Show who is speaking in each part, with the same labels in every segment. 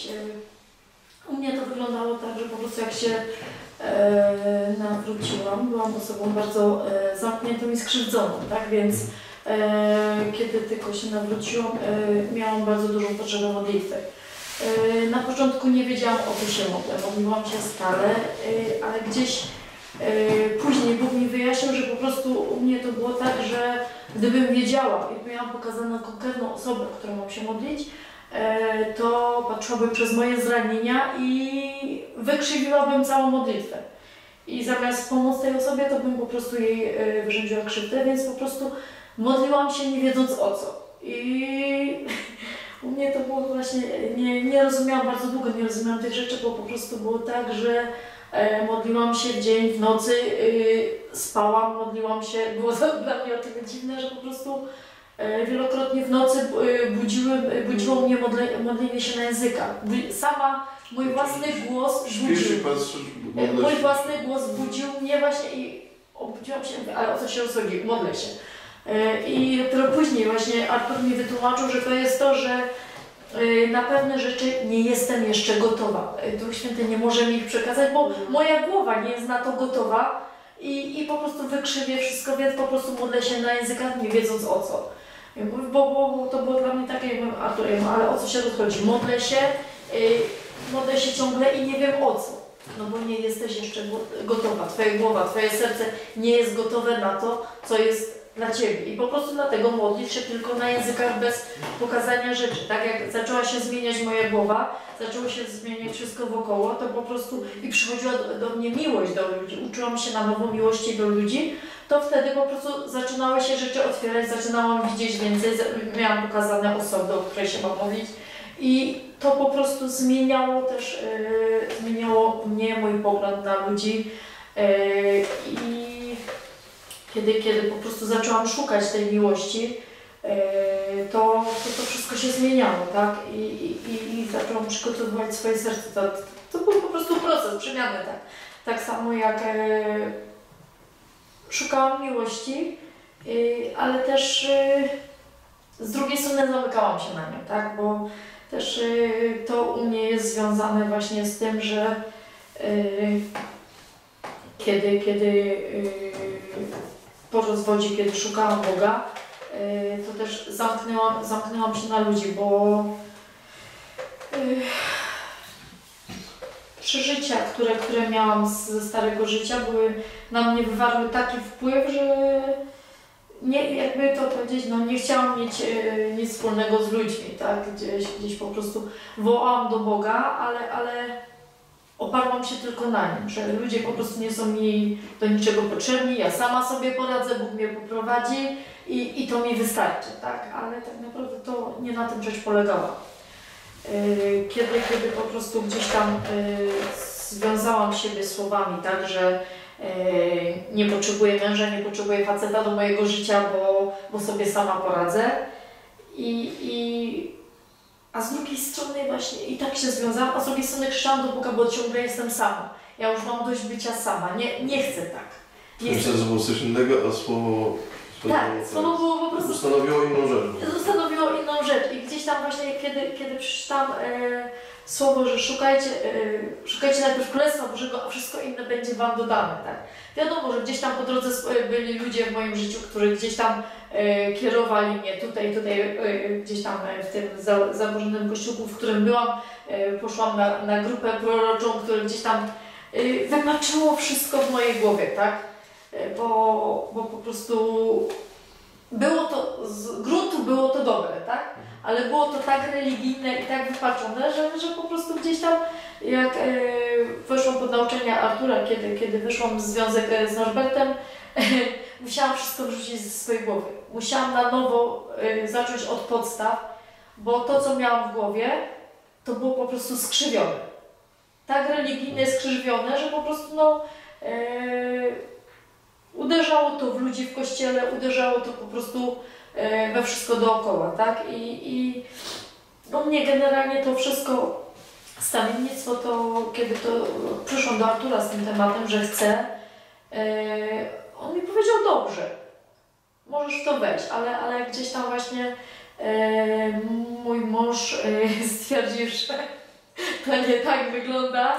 Speaker 1: modlić. U mnie to wyglądało tak, że po prostu jak się nawróciłam, byłam osobą bardzo zamkniętą i skrzywdzoną, tak? Więc kiedy tylko się nawróciłam, miałam bardzo dużą potrzebę modlitwy. Na początku nie wiedziałam, o co się modlę, modliłam się stale, ale gdzieś później Bóg mi wyjaśnił, że po prostu u mnie to było tak, że gdybym wiedziała i miałam pokazaną konkretną osobę, którą mam się modlić, to patrzyłabym przez moje zranienia i wykrzywiłabym całą modlitwę. I zamiast pomóc tej osobie, to bym po prostu jej wyrządziła krzywdę, więc po prostu modliłam się nie wiedząc o co. I u mnie to było właśnie, nie rozumiałam bardzo długo, nie rozumiałam tych rzeczy, bo po prostu było tak, że modliłam się w dzień, w nocy, spałam, modliłam się, było to dla mnie o tyle dziwne, że po prostu wielokrotnie w nocy budziło mnie modlenie się na językach. Sama mój własny głos budził mnie właśnie i obudziłam się, ale o co się rozchodzi? Modlę się. I dopiero później właśnie Artur mi wytłumaczył, że to jest to, że na pewne rzeczy nie jestem jeszcze gotowa. Duch Święty nie może mi ich przekazać, bo moja głowa nie jest na to gotowa i po prostu wykrzywię wszystko, więc po prostu modlę się na językach, nie wiedząc o co. Bo to było dla mnie takie, jak mówię, Artur, ale o co się rozchodzi? Modlę się ciągle i nie wiem o co. No bo nie jesteś jeszcze gotowa. Twoja głowa, twoje serce nie jest gotowe na to, co jest dla Ciebie. I po prostu dlatego modlisz się tylko na językach bez pokazania rzeczy. Tak jak zaczęła się zmieniać moja głowa, zaczęło się zmieniać wszystko wokoło, to po prostu i przychodziła do mnie miłość do ludzi. Uczyłam się na nowo miłości do ludzi, to wtedy po prostu zaczynały się rzeczy otwierać, zaczynałam widzieć więcej, miałam pokazane osoby, o której się mam modlić. I to po prostu zmieniało też, zmieniało mnie, mój pogląd na ludzi. I kiedy po prostu zaczęłam szukać tej miłości, to wszystko się zmieniało, tak? I zaczęłam przygotowywać swoje serce. To był po prostu proces przemiany, tak? Tak samo jak szukałam miłości, ale też z drugiej strony zamykałam się na nią, tak? Bo też to u mnie jest związane właśnie z tym, że kiedy po rozwodzie, kiedy szukałam Boga, to też zamknęłam się na ludzi, bo przeżycia, które miałam ze starego życia, na mnie wywarły taki wpływ, że nie, jakby to powiedzieć, no nie chciałam mieć nic wspólnego z ludźmi, tak? Gdzieś po prostu wołałam do Boga, ale oparłam się tylko na nim, że ludzie po prostu nie są mi do niczego potrzebni, ja sama sobie poradzę, Bóg mnie poprowadzi i to mi wystarczy, tak? Ale tak naprawdę to nie na tym rzecz polegała. Kiedy po prostu gdzieś tam związałam siebie słowami, tak, że nie potrzebuję męża, nie potrzebuję faceta do mojego życia, bo sobie sama poradzę. A z drugiej strony właśnie i tak się związałam, a z drugiej strony krzyczałam do Boga, bo ciągle jestem sama. Ja już mam dość bycia sama, nie chcę tak.
Speaker 2: Myślę, że było coś innego, a słowo...
Speaker 1: Tak, słowo było po prostu...
Speaker 2: Ustanowiło inną rzecz.
Speaker 1: Ustanowiło inną rzecz i gdzieś tam właśnie, kiedy przeczytam słowo, że szukajcie najpierw Królestwa Bożego, a wszystko inne będzie Wam dodane, tak? Wiadomo, że gdzieś tam po drodze byli ludzie w moim życiu, którzy gdzieś tam kierowali mnie tutaj, gdzieś tam w tym założonym kościółku, w którym byłam, poszłam na grupę proroczą, które gdzieś tam wypaczyło wszystko w mojej głowie, tak? Bo po prostu było to, z gruntu było to dobre, tak? Ale było to tak religijne i tak wypaczone, że po prostu gdzieś tam, jak weszłam pod nauczenia Artura, kiedy wyszłam z związek z Norbertem, musiałam wszystko wrzucić ze swojej głowy. Musiałam na nowo zacząć od podstaw, bo to, co miałam w głowie, to było po prostu skrzywione. Tak religijnie skrzywione, że po prostu uderzało to w ludzi w kościele, uderzało to po prostu we wszystko dookoła, tak? I mnie generalnie to wszystko, stawiennictwo, to kiedy to przyszłam do Artura z tym tematem, że chcę, on mi powiedział, dobrze, możesz w to wejść, ale gdzieś tam właśnie mój mąż stwierdził, to nie tak wygląda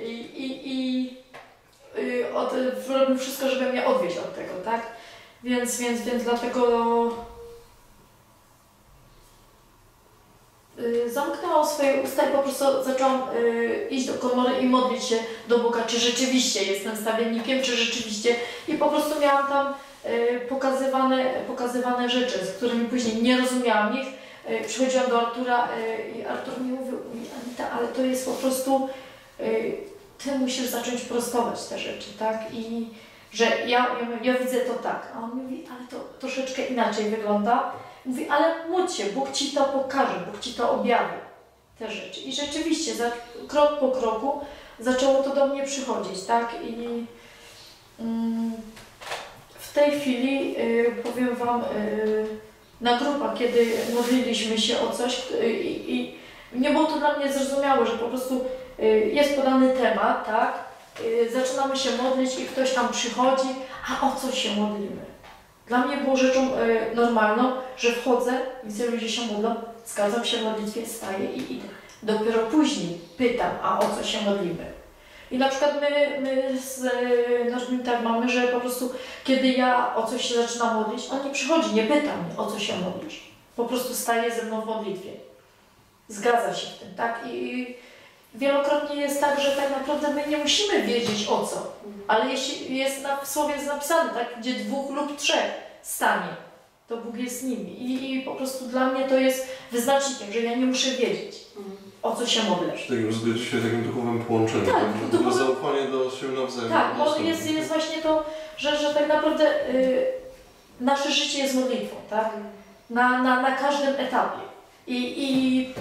Speaker 1: robił wszystko, żeby mnie odwieźć od tego, tak? Więc dlatego zamknęłam swoje usta i po prostu zaczęłam iść do komory i modlić się do Boga, czy rzeczywiście jestem stawiennikiem, czy rzeczywiście... I po prostu miałam tam pokazywane rzeczy, z którymi później nie rozumiałam ich. Przychodziłam do Artura i Artur mi mówił, Anita, ale to jest po prostu... Ty musisz zacząć prostować te rzeczy, tak? I że ja widzę to tak. A on mówi, ale to troszeczkę inaczej wygląda. Mówi, ale módl się, Bóg Ci to pokaże, Bóg Ci to objawi, te rzeczy. I rzeczywiście, krok po kroku zaczęło to do mnie przychodzić, tak? I w tej chwili, powiem Wam, na grupach, kiedy modliliśmy się o coś i nie było to dla mnie zrozumiałe, że po prostu jest podany temat, tak? Zaczynamy się modlić i ktoś tam przychodzi, a o co się modlimy? Dla mnie było rzeczą normalną, że wchodzę, widzę, ludzie się modlą, zgadzam się w modlitwie, staję i idę. Dopiero później pytam, a o co się modlimy? I na przykład my z naszym tak mamy, że po prostu kiedy ja o coś się zaczynam modlić, on nie przychodzi, nie pyta mnie, o co się modlisz. Po prostu staje ze mną w modlitwie. Zgadza się w tym, tak? I wielokrotnie jest tak, że tak naprawdę my nie musimy wiedzieć o co, ale jeśli jest w słowie jest napisane, tak, gdzie 2 lub 3 stanie, to Bóg jest z nimi. I po prostu dla mnie to jest wyznacznikiem, że ja nie muszę wiedzieć, o co się modlę.
Speaker 2: W takim zgodzie się takim duchowym połączeniu,
Speaker 1: tak,
Speaker 2: zaufanie do siebie nawzajem.
Speaker 1: Tak, bo jest właśnie to, że tak naprawdę nasze życie jest modlitwą, tak? Na każdym etapie. I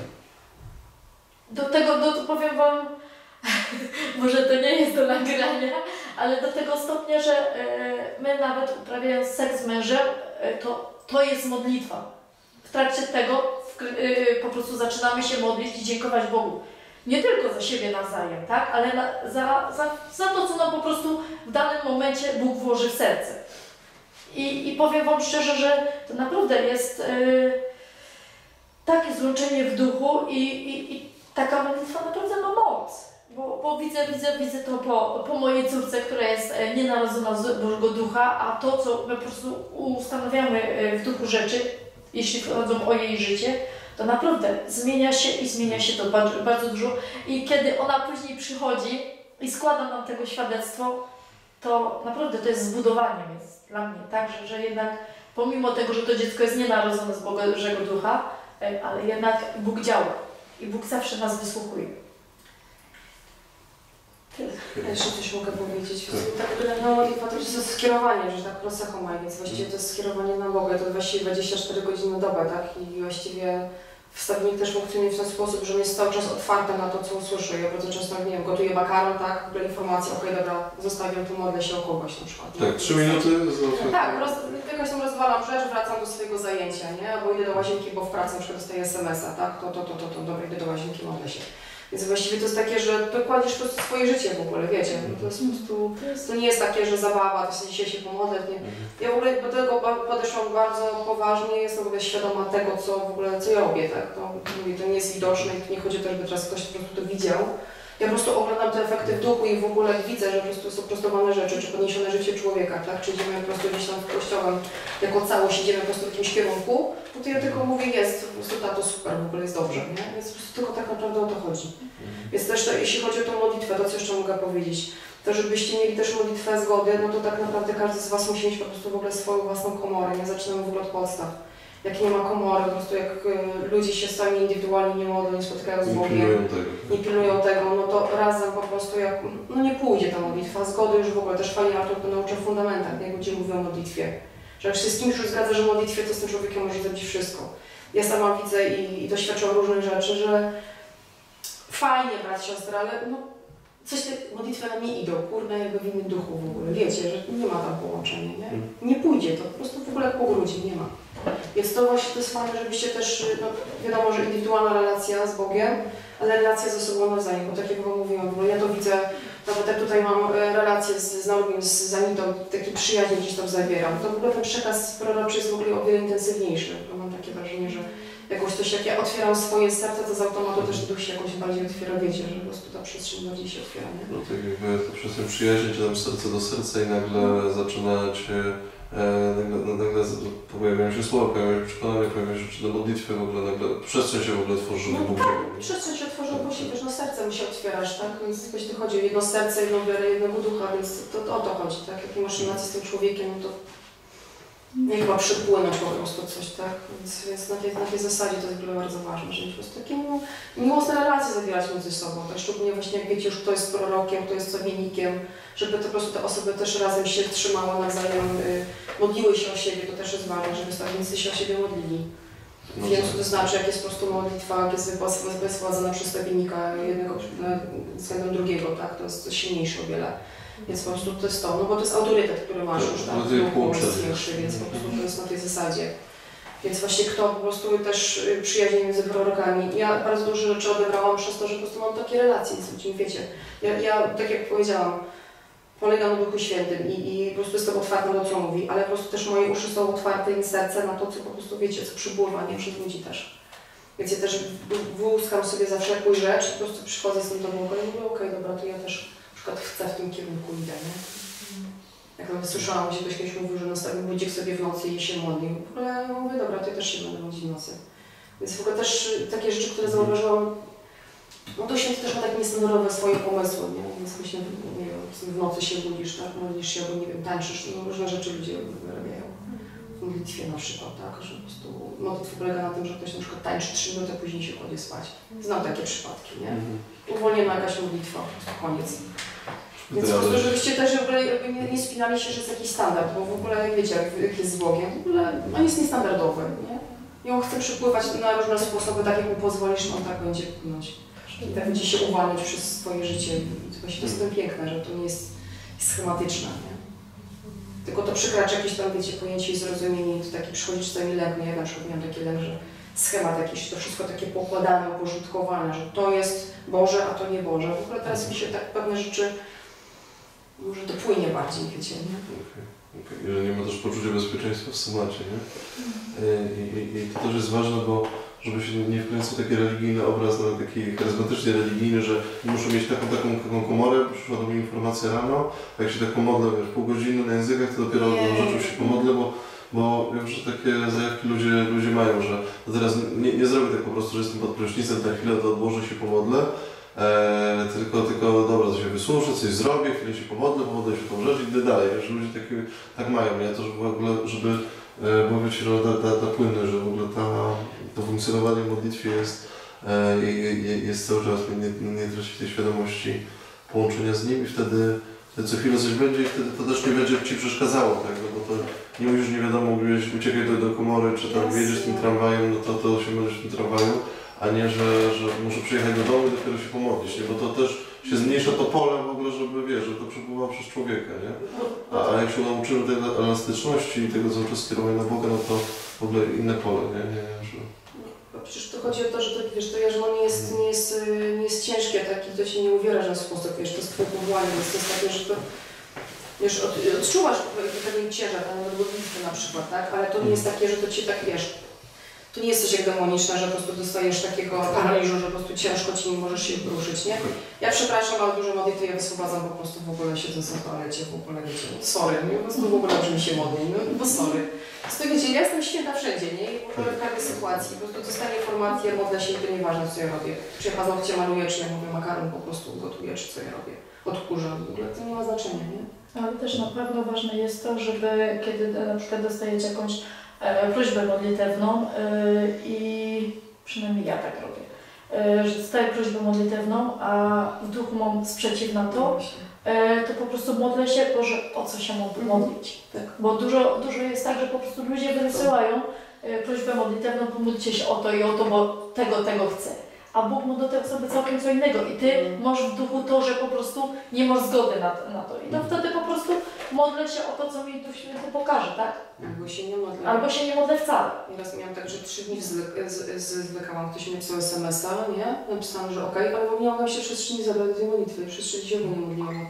Speaker 1: do tego, powiem Wam, może to nie jest do nagrania, ale do tego stopnia, że my nawet uprawiając seks z mężem, to jest modlitwa. W trakcie tego po prostu zaczynamy się modlić i dziękować Bogu. Nie tylko za siebie nawzajem, tak? Ale za to, co nam po prostu w danym momencie Bóg włoży w serce. I powiem Wam szczerze, że to naprawdę jest takie złączenie w duchu i taka modlitwa naprawdę ma moc. Bo widzę to po mojej córce, która jest nienarodzona z Bożego Ducha, a to, co my po prostu ustanawiamy w duchu rzeczy, jeśli chodzą o jej życie, to naprawdę zmienia się to bardzo, bardzo dużo. I kiedy ona później przychodzi i składa nam tego świadectwo, to naprawdę to jest zbudowaniem jest dla mnie, tak? Że jednak pomimo tego, że to dziecko jest nienarodzone z Bożego Ducha, ale jednak Bóg działa i Bóg zawsze nas wysłuchuje.
Speaker 3: Ja jeszcze coś mogę powiedzieć. Tak, modlitwa to jest skierowanie, że tak prosechomaj, więc właściwie to jest skierowanie na Boga. To właściwie 24 godziny na dobę, tak? I właściwie wstawiennik też funkcjonuje w ten sposób, że jest cały czas otwarta na to, co usłyszę. Ja bardzo często, nie wiem, gotuję makaron, tak? W ogóle informacja, okej, dobra, zostawiam tu, modlę się o kogoś na przykład.
Speaker 2: Tak, 3 minuty.
Speaker 3: Tak, jakoś tam rozwalam rzecz, wracam do swojego zajęcia, nie? Albo idę do łazienki, bo w pracy na przykład dostaję SMS-a, tak? To, dobra, idę do łazienki, modlę się. Więc właściwie to jest takie, że dokładniesz po prostu swoje życie w ogóle, wiecie. To jest po prostu, to nie jest takie, że zabawa, to dzisiaj się pomodlę. Nie. Ja w ogóle do tego podeszłam bardzo poważnie, jestem w ogóle świadoma tego, co ja robię, tak. To nie jest widoczne i nie chodzi o to, żeby teraz ktoś po prostu to widział. Ja po prostu oglądam te efekty w duchu i w ogóle widzę, że po prostu są prostowane rzeczy, czy podniesione życie człowieka, tak? Czy idziemy po prostu gdzieś tam w kościołem jako całość, idziemy po prostu w jakimś kierunku, no to ja tylko mówię, jest po prostu tato super, w ogóle jest dobrze, nie? Więc po prostu tylko tak naprawdę o to chodzi. Więc też to, jeśli chodzi o tą modlitwę, to co jeszcze mogę powiedzieć, to żebyście mieli też modlitwę zgody, no to tak naprawdę każdy z Was musi mieć po prostu w ogóle swoją własną komorę, nie? Zaczynamy w ogóle od podstaw. Jak nie ma komory, po prostu jak ludzie się sami indywidualnie nie modlą, nie spotykają z Bogiem, nie pilnują tego, no to razem po prostu jak, no nie pójdzie ta modlitwa. Zgody już w ogóle też Pani Artur to nauczył w fundamentach, jak ludzie mówią o modlitwie. Że jak się z kimś już zgadza, że modlitwie to z tym człowiekiem może zrobić wszystko. Ja sama widzę i doświadczam różnych rzeczy, że fajnie brać siostrę, ale no coś te modlitwy na mnie idą, kurde, jakby w innym duchu w ogóle. Wiecie, że nie ma tam połączenia, nie? Nie pójdzie to, po prostu w ogóle jak po grudzie, nie ma. Więc to właśnie to jest fajne, żebyście też, no wiadomo, że indywidualna relacja z Bogiem, ale relacja ze sobą nawzajem, bo tak jak Wam mówiłam, bo ja to widzę, nawet jak tutaj mam relację z Naugiem, z Anitą, taki przyjaźń gdzieś tam zawieram, to w ogóle ten przekaz proroczy jest w ogóle o wiele intensywniejszy, bo mam takie wrażenie, że jakoś coś, jak ja otwieram swoje serce, to z automatu też duch się jakoś bardziej otwiera, wiecie, że po prostu ta przestrzeń bardziej się otwiera, nie?
Speaker 2: No tak jakby to przez tę przyjaźń, czy tam serce do serca i nagle zaczyna cię, nagle pojawiają się słowa, pojawiają się przekonania, pojawiają się rzeczy do modlitwy, w ogóle nagle przestrzeń się w ogóle tworzy, żeby Bóg działał.
Speaker 3: Przestrzeń się otworzy, bo się wiesz, no sercem się otwierasz, tak? Więc jeśli chodzi o jedno serce, jedną wiarę, jednego ducha, więc to o to chodzi, tak? Jak masz relację z tym człowiekiem, no to nie chyba przypłynąć po prostu coś, tak? Więc na tej zasadzie to jest w ogóle bardzo ważne, żeby po prostu takie miłosne relacje zawierać między sobą, tak? Szczególnie właśnie jak wiecie już kto jest prorokiem, kto jest cowiennikiem, żeby to po prostu te osoby też razem się trzymały nawzajem, modliły się o siebie, to też jest ważne, żeby stawiennicy się o siebie modlili. Wiem, co to znaczy, jak jest po prostu modlitwa, jak jest wysładzona przez stawiennika jednego względem drugiego, tak? To jest silniejsze o wiele. Więc po prostu to jest to, no bo to jest autorytet, który masz już tam, jest większy, więc po prostu to jest na tej zasadzie. Więc właśnie kto po prostu też przyjaźń między prorokami. Ja bardzo dużo rzeczy odebrałam przez to, że po prostu mam takie relacje z ludźmi, wiecie. Ja tak jak powiedziałam, polegam na Duchu Świętym i po prostu jestem otwarta na to, co mówi, ale po prostu też moje uszy są otwarte i serce na to, co po prostu wiecie, co przypływa, nie przez ludzi też. Więc ja też włuskam sobie za wszelką rzecz i po prostu przychodzę z tym do Boga i mówię, okej, dobra, to ja też na przykład chcę w tym kierunku idę, nie? Jak nawet słyszałam, gdzie ktoś kiedyś mówił, że nastawił budzik sobie w nocy i się modlił. W ogóle mówię, dobra, to ja też się będę modlić w nocy. Więc w ogóle też takie rzeczy, które zauważyłam, no to Święty też ma takie niestandardowe swoje pomysły, nie? Więc właśnie, nie wiem, w nocy się budzisz, tak? Modlisz się, albo nie wiem, tańczysz, no różne rzeczy ludzie wyrabiają. W modlitwie na przykład, tak? Że po prostu modlitwa polega na tym, że ktoś na przykład tańczy 3 minuty, a później się kładzie spać. Znam takie przypadki, nie? Uwolniona jakaś modlitwa, po prostu koniec. Więc po prostu, żebyście też w ogóle nie spinali się, że jest jakiś standard, bo w ogóle wiecie, jak jest z Bogiem, w ogóle on jest niestandardowy, nie? I on chce przypływać na różne sposoby, tak jak mu pozwolisz, on tak będzie płynąć. I tak będzie się uwalniać przez swoje życie. I to właśnie to jest tym piękne, że to nie jest schematyczne, nie? Tylko to przekracza jakieś tam, wiecie, pojęcie i zrozumienie i to taki przychodzi czasami lęk, no ja na przykład miałam taki lęk, że schemat jakiś, to wszystko takie pokładane, uporządkowane, że to jest Boże, a to nie Boże. W ogóle teraz mi się tak pewne rzeczy, może to płynie bardziej, wiecie, nie?
Speaker 2: Okay. Że nie ma też poczucia bezpieczeństwa w schemacie, nie? I to też jest ważne, bo żeby się nie wkręcał taki religijny obraz, nawet taki charyzmatycznie religijny, że muszę mieć taką komorę, przyszła do mnie informacja rano, a jak się tak pomodlę, wiesz, pół godziny na językach, to dopiero rzeczywiście się pomodlę, bo wiem, że takie zajawki ludzie mają, że teraz nie zrobię tak po prostu, że jestem pod prysznicem, na chwilę to odłożę się pomodlę, tylko dobra, to się wysłuszę, coś zrobię, chwilę się pomodlę się tą rzecz i idę dalej, że ludzie tak mają, nie? To, żeby w ogóle, bo wiecie, ta płynność, że w ogóle to funkcjonowanie w modlitwie jest cały czas, nie traci tej świadomości połączenia z nim i wtedy co chwilę coś będzie i wtedy to też nie będzie Ci przeszkadzało, tak? No bo to nie musisz, nie wiadomo, uciekać do komory, czy tam jedziesz tym tramwajem, no to się będziesz w tym tramwaju, a nie, że muszę przyjechać do domu i dopiero się pomodlić, nie? Bo to też się zmniejsza to pole w ogóle, żeby wiesz, że to przepływa przez człowieka, nie? A jak się nauczymy tej elastyczności i tego cały czas skierowania na Boga, no to w ogóle inne pole, nie?
Speaker 3: Bo przecież to chodzi o to, że to, wiesz, to jarzmo nie jest ciężkie, tak? I to się nie uwiera w żaden sposób, wiesz, to jest twoje powołanie, więc to jest takie, że to, wiesz, odczuwasz pewien ciężar, nawet modlitwy na przykład, tak? Ale to nie jest takie, że to Cię tak, wiesz, to nie jest coś jak demoniczne, że po prostu dostajesz takiego paraliżu, że po prostu ciężko Ci nie możesz się ruszyć, nie? Ja przepraszam, ale dużo modlitwy ja wyswobadzam po prostu w ogóle siedząc na toalecie, w ogóle wiecie, sorry, nie? Po prostu w ogóle że mi się modli, no bo sorry. Z tego wiecie, ja jestem święta wszędzie, nie? I w ogóle w każdej sytuacji, po prostu dostaję informację, modlę się i to nieważne co ja robię. Czy ja paznokcie maluję, czy ja mówię makaron po prostu gotuję, czy co ja robię. Odkurzam, w ogóle to nie ma znaczenia, nie?
Speaker 1: Ale też na pewno ważne jest to, żeby kiedy na przykład dostajecie jakąś prośbę modlitewną i przynajmniej ja tak robię, że dostaję prośbę modlitewną, a w duchu mam sprzeciw na to, to po prostu modlę się, Boże, o co się mogę modlić.
Speaker 3: Tak.
Speaker 1: Bo dużo jest tak, że po prostu ludzie wysyłają prośbę modlitewną, pomódlcie się o to i o to, bo tego chcę. A Bóg mu do tego sobie całkiem co innego i Ty masz w duchu to, że po prostu nie masz zgody na to. I to wtedy po prostu modlę się o to, co mi Duch Święty pokaże, tak?
Speaker 3: Albo się nie modlę.
Speaker 1: Albo się nie modlę wcale.
Speaker 3: Nieraz miałam tak, że 3 dni zwlekałam, ktoś mi napisał SMS-a, nie? Napisałam, że okej, ale nie mogłam się przez 3 dni zabrać do tej modlitwy. Przez 3 dni nie modliłam o to.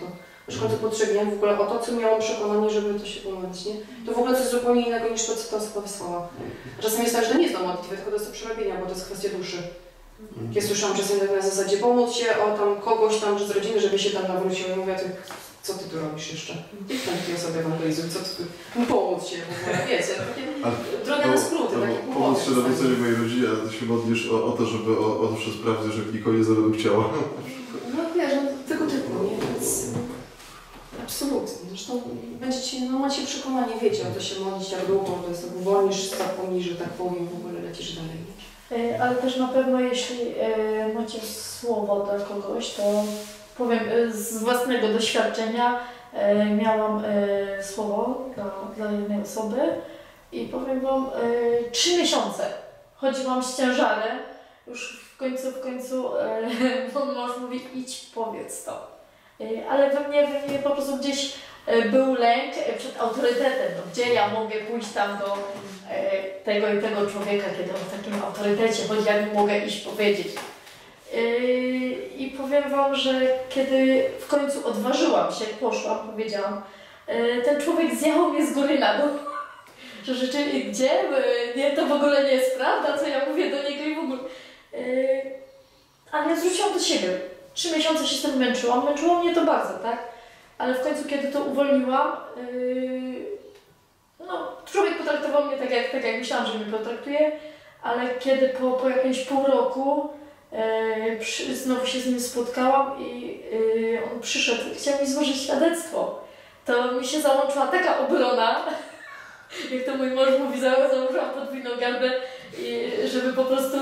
Speaker 3: Aż w końcu po 3 dniach w ogóle o to, co miałam przekonanie, żeby to się pomodlić, nie? To w ogóle coś zupełnie innego niż to, co ta osoba wysłała. A czasem jest tak, że to nie jest do modlitwy, tylko to jest do przerabienia, bo to jest kwestia duszy. Ja słyszałam czasem na zasadzie pomóc się o tam kogoś tam z rodziny, żeby się tam nawrócił. I mówię, co ty tu robisz jeszcze? Idź tam tej osobie ewangelizuj, co ty tu... Pomóc się w ogóle, wiecie, takie droga na skróty, takie
Speaker 2: pomóc się nawróceniu mojej rodzinie, a ty się modlisz o to, żeby o duszę sprawdzić, że nikogo nie zawodu chciała.
Speaker 3: No wiesz, no, tego typu, nie? Więc absolutnie. Zresztą będziecie, no macie przekonanie, wiecie o to się modlić jak długo, to jest tak uwolnisz, zapomnisz, że tak powiem, w ogóle lecisz dalej.
Speaker 1: Ale też na pewno jeśli macie słowo dla kogoś, to powiem z własnego doświadczenia, miałam słowo dla jednej osoby i powiem Wam 3 miesiące chodziłam z ciężarem, już w końcu mój mąż mówi idź powiedz to, ale we mnie po prostu gdzieś był lęk przed autorytetem, no, gdzie ja mogę pójść tam do tego i tego człowieka, kiedy on w takim autorytecie chodzi, jak mogę iść powiedzieć. I powiem Wam, że kiedy w końcu odważyłam się, poszłam, powiedziałam, ten człowiek zjechał mnie z góry na dół, że rzeczywiście, gdzie? Nie, to w ogóle nie jest prawda, co ja mówię do niego i w ogóle. Ale ja zwróciłam do siebie. 3 miesiące się z tym męczyło mnie to bardzo, tak? Ale w końcu, kiedy to uwolniłam, no, człowiek potraktował mnie tak jak myślałam, że mnie potraktuje, ale kiedy po jakimś pół roku znowu się z nim spotkałam i on przyszedł, chciał mi złożyć świadectwo, to mi się załączyła taka obrona, jak to mój mąż mówi, założyłam podwójną garbę, żeby po prostu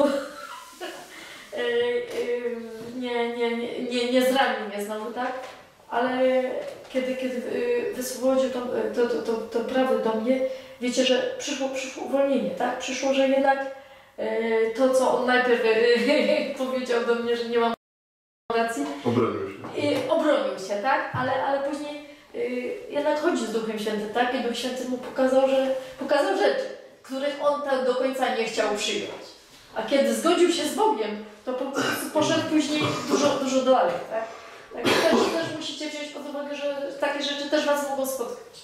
Speaker 1: nie zranił mnie znowu, tak? Ale kiedy wyswobodził to prawo do mnie, wiecie, że przyszło uwolnienie, tak? Przyszło, że jednak to, co on najpierw powiedział do mnie, że nie mam racji. Obronił się, tak? Ale później jednak chodzi z Duchem Świętym, tak? I Duch Święty mu pokazał rzeczy, których on tak do końca nie chciał przyjąć. A kiedy zgodził się z Bogiem, to po prostu poszedł później dużo dalej, tak? Tak, też musicie wziąć pod uwagę, że takie rzeczy też Was mogą spotkać.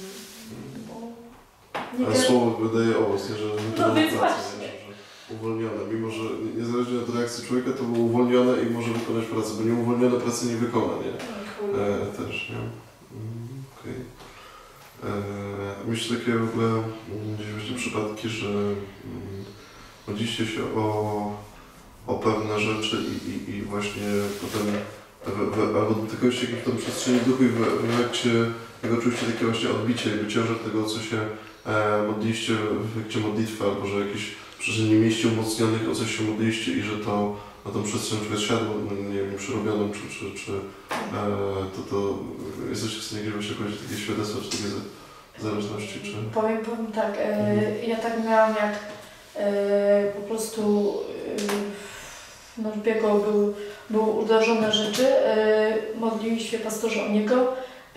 Speaker 2: Ale słowo wydaje owoc, nie? Że
Speaker 1: no więc właśnie.
Speaker 2: Uwolnione, mimo że niezależnie od reakcji człowieka to było uwolnione i może wykonać pracę, bo nieuwolnione pracy nie wykona, nie? Też, nie? Okay. Myślę takie w ogóle gdzieś właśnie przypadki, że modliście się o pewne rzeczy i właśnie potem albo dotykałyście jakimś tam przestrzeni duchu i w efekcie tego czuliście takie właśnie odbicie, jakby ciężar tego, co się modliście w efekcie modlitwy, albo że jakieś przestrzeni mieliście umocnionych, o coś się modliście i że to na tą przestrzeń siadło, nie wiem, przerobioną, czy to jesteście w stanie jakieś takie świadectwa, czy takie zależności, czy...
Speaker 1: Powiem tak, ja tak miałam, jak po prostu nasz biego był uderzone rzeczy, modlili się pastorzy o niego.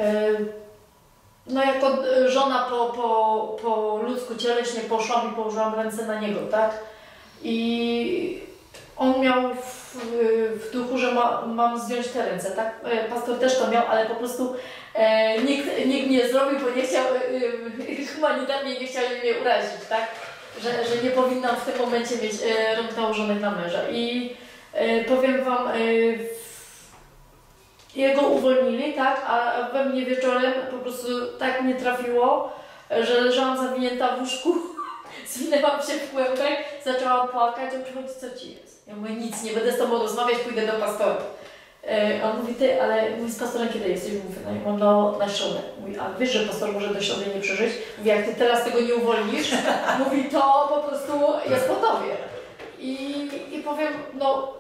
Speaker 1: No jako żona po ludzku cieleśnie poszłam i położyłam ręce na niego, tak? I on miał w duchu, że mam zdjąć te ręce, tak? Pastor też to miał, ale po prostu nikt nie zrobił, bo nie chciał, humanitarnie nie chciał mnie urazić, tak? Że nie powinnam w tym momencie mieć rąk nałożonych na męża. I powiem Wam, jego uwolnili, tak? A we mnie wieczorem po prostu tak mnie trafiło, że leżałam zawinięta w łóżku, zwinęłam się w kłębek, zaczęłam płakać, on przychodzi, co Ci jest? Ja mówię, nic, nie będę z Tobą rozmawiać, pójdę do pastora. On mówi, Ty, ale mówi, z pastorem kiedy jesteś? Mówię, no na środę. Mówi, a wiesz, że pastor może do środy nie przeżyć? Mówi, jak Ty teraz tego nie uwolnisz, mówi, to po prostu jest po Tobie. I powiem, no,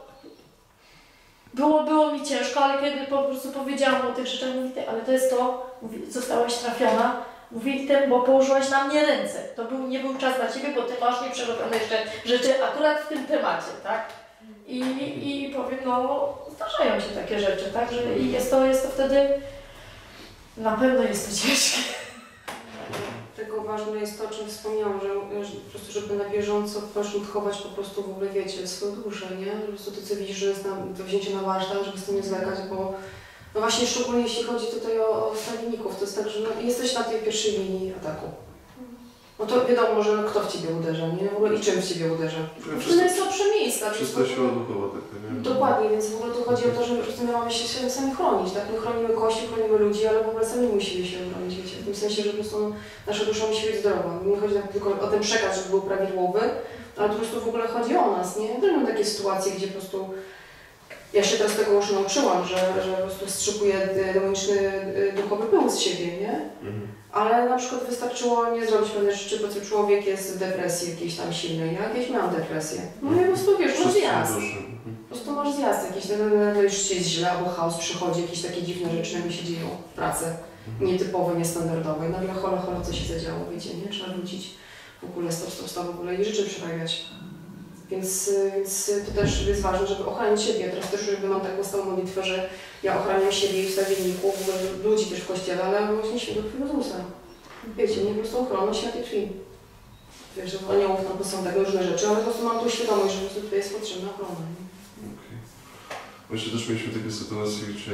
Speaker 1: było mi ciężko, ale kiedy po prostu powiedziałam o tych rzeczach, mówi, Ty, ale to jest to, mówi, zostałaś trafiona, mówi, Ty, bo położyłaś na mnie ręce. To nie był czas dla Ciebie, bo Ty masz nieprzerobione jeszcze rzeczy akurat w tym temacie, tak? I powiem, no, zdarzają się takie rzeczy, tak? Że i jest to wtedy, na pewno jest to ciężkie.
Speaker 3: Tego ważne jest to, o czym wspomniałam, że po prostu, żeby na bieżąco początkować po prostu w ogóle, wiecie, swoją duszę, nie? Po prostu to, co widzisz, że jest do wzięcia na warsztat, żeby z tym nie zwlekać, bo No właśnie, szczególnie jeśli chodzi tutaj o stawienników, to jest tak, że no, jesteś na tej pierwszej linii ataku. No to wiadomo, że no, kto w Ciebie uderza, nie? W ogóle i czym w Ciebie uderza. To najsłabsze miejsca.
Speaker 2: Czysta siła duchowa taka, nie?
Speaker 3: Dokładnie, więc w ogóle tu chodzi o to, że po prostu my mamy się sami chronić, tak? My chronimy Kościół, chronimy ludzi, ale w ogóle sami musimy się chronić, wiecie? W tym sensie, że po prostu no, nasza dusza musi być zdrowa. Nie chodzi tak tylko o ten przekaz, żeby był prawidłowy, ale po prostu w ogóle chodzi o nas, nie? Ja też mam takie sytuacje, gdzie po prostu ja się teraz tego już nauczyłam, że po prostu strzypuję demoniczny duchowy pył z siebie, nie? Ale na przykład wystarczyło nie zrobić pewne rzeczy, bo człowiek jest w depresji jakiejś tam silnej. Ja jakieś miałam depresję. No i po prostu wiesz, masz zjazd. Po prostu masz zjazd jakiś, nagle już ci jest źle, albo chaos przychodzi, jakieś takie dziwne rzeczy nagle się dzieją w pracy. Nietypowe, niestandardowe. I nagle holo, co się zadziało, wiecie, nie? Trzeba wrócić w ogóle, stop w ogóle i rzeczy przerabiać. Więc to też jest ważne, żeby ochronić siebie. Ja teraz też jakby mam taką stałą modlitwę, że ja ochraniam siebie i wstawienników, ludzi też w Kościele, ale właśnie świętego Jezusa. Wiecie, nie po prostu ochroną świętej krwi. Wiesz, że aniołów tam są takie różne rzeczy, ale po prostu mam tą świadomość, że po prostu tutaj jest potrzebna ochrona.
Speaker 2: Okay. Właśnie też mieliśmy takie sytuacje, gdzie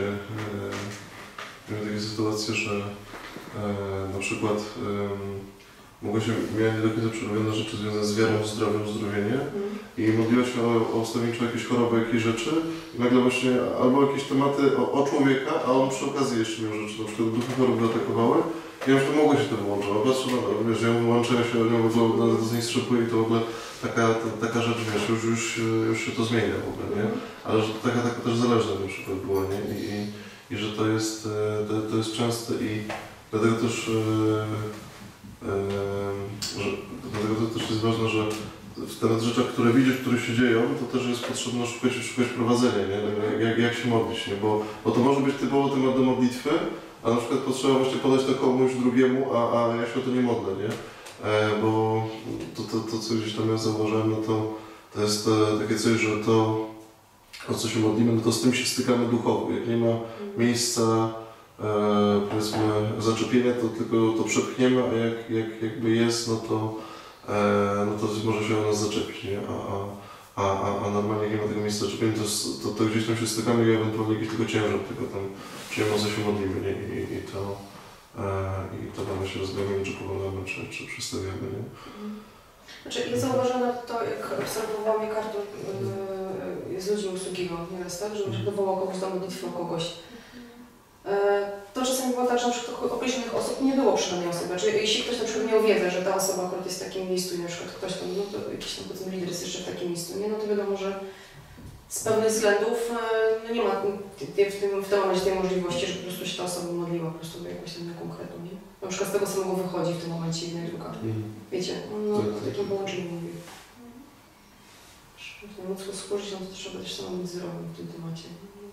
Speaker 2: że na przykład miałem nie do końca przerobione rzeczy związane z wiarą, zdrowiem, uzdrowienie i modliła się o wstawienniczo jakieś choroby, jakieś rzeczy i nagle właśnie albo jakieś tematy o człowieka, a on przy okazji jeszcze miał rzeczy, na przykład duchy choroby atakowały i ja już nie mogło się to wyłączyć, a patrzę na to, wiesz, ja wyłączę się, to z niej strzepuję i to w ogóle taka rzecz, wiesz, już się to zmienia w ogóle, nie? Ale że taka też zależna na przykład była, nie? I że to jest częste i dlatego też dlatego to też jest ważne, że w temat rzeczach, które widzisz, które się dzieją, to też jest potrzebne szukać prowadzenia, nie? Jak się modlić, nie? Bo to może być typowo temat do modlitwy, a na przykład potrzeba właśnie podać to komuś drugiemu, a ja się o to nie modlę, nie? Bo to co gdzieś tam ja zauważyłem, no to jest takie coś, że to, o co się modlimy, no to z tym się stykamy duchowo. Jak nie ma miejsca powiedzmy zaczepienia, to tylko to przepchniemy, a jak jakby jest, no to może się o nas zaczepić, nie? A normalnie jak nie ma tego miejsca zaczepienia, to gdzieś tam się stykamy i ewentualnie jakiś tylko ciężar, tylko tam czym o co się modlimy, nie? I to tam się rozmawiamy, czy pomawiamy, czy przestawiamy, nie?
Speaker 3: Znaczy, ja zauważyłam to, jak obserwowałam, jak Artur z ludźmi usługiwał nieraz, tak? Że dowołał kogoś do modlitwy o kogoś. To czasami było tak, że na przykład określonych osób nie było przy danej osobie. Znaczy, jeśli ktoś na przykład miał wiedzę, że ta osoba akurat jest w takim miejscu i na przykład ktoś tam, no to jakiś tam powiedzmy lider jest jeszcze w takim miejscu, nie? No to wiadomo, że z pewnych względów no nie ma w tym momencie tej możliwości, że po prostu się ta osoba modliła po prostu do jakąś tam konkretną, nie? Na przykład z tego samego wychodzi w tym momencie jedna i druga. Wiecie, no w takim połączeniu mówię. Żeby móc służyć, no to trzeba też samo być zdrowym w tym temacie.